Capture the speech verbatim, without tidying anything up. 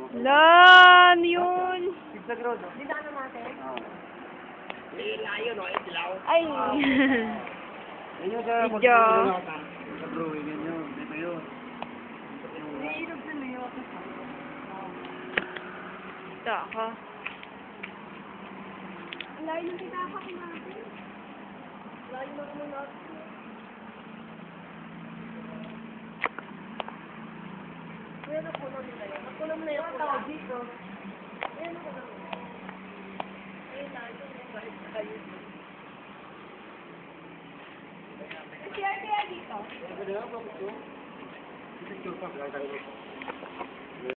Lan, yun. Zigzag road. Dinaanan natin. Eh, layo, no? Eh, dilaw. Ay. Ayun yung sa Video. Sa brewing yun yun. Dito yun. Iilog na yun. Taka. Ang layo ng tinapak natin. Layo ng ano natin. Kuya, napunan mo na yun. Napunan mo na yung tawag dito. Ayan, napunan mo. Ayun na, ito yung balik na kayo. Kaya kaya dito. Picture pa.